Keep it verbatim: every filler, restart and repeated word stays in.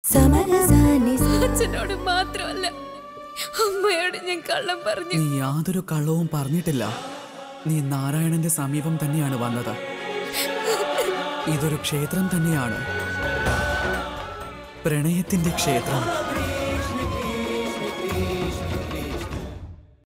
അച്ഛനോട് മാത്രമല്ല അമ്മയോട് ഞാൻ കള്ളം പറഞ്ഞു. നീ യാതൊരു കള്ളവും പറഞ്ഞിട്ടില്ല. നീ നാരായണന്റെ സമീപം തന്നെയാണ് വന്നത്. ഇതൊരു ക്ഷേത്രം തന്നെയാണ്, പ്രണയത്തിന്റെ ക്ഷേത്രം.